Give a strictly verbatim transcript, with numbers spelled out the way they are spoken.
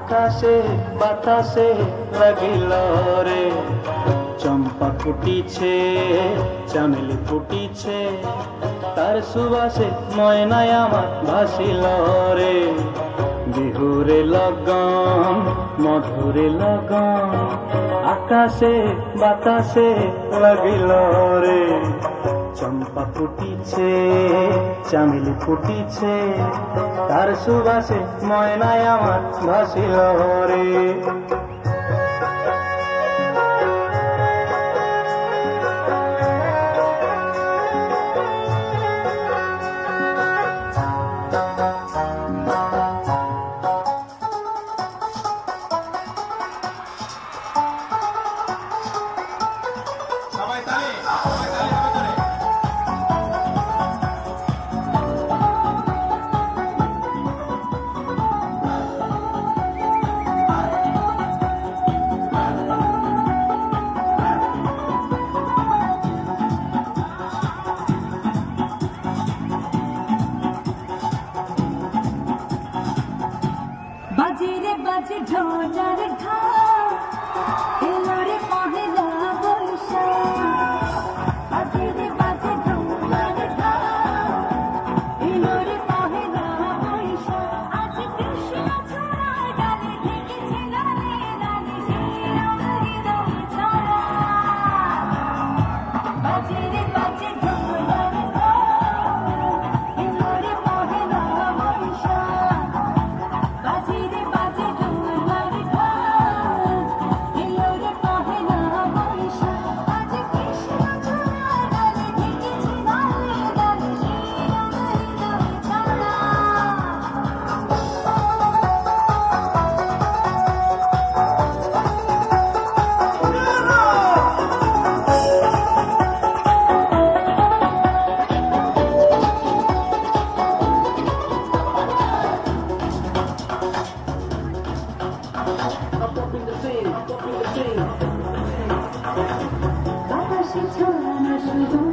আকাশে বাতাসে লাগিল রে চম্পা ফুটিছে চামেলি ফুটিছে তার সুবাসে ময়নায় আমার ভাসিল রে বিহুরে লগন মধুরে লগন আকাশে বাতাসে লাগিল রে চম্পা ফুটিছে চামেলি ফুটিছে তার সুবাসে ময়নায় আমার ভাসিল রে বাজে রে বাজে ঢোলার ঢাক এলো রে পহেলা বৈশাখ বাজে রে বাজে ঢোলার ঢাক এলো রে পহেলা বৈশাখ আজ কৃষ্ণ ছোড়ার ডালে ঢেকেছে গানে গানে সেই রঙ হৃদয় ছড়া বাজে রে বাজে ঢোলার ঢাক এলো রে পহেলা বৈশাখ বাজে রে বাজে ঢোলার ঢাক এলো রে পহেলা বৈশাখ আজ কৃষ্ণ ছোড়ার ডালে ঢেকেছে গানে গানে সেই রঙ হৃদয় ছড়া বাতাসে ছড়ানো শুধু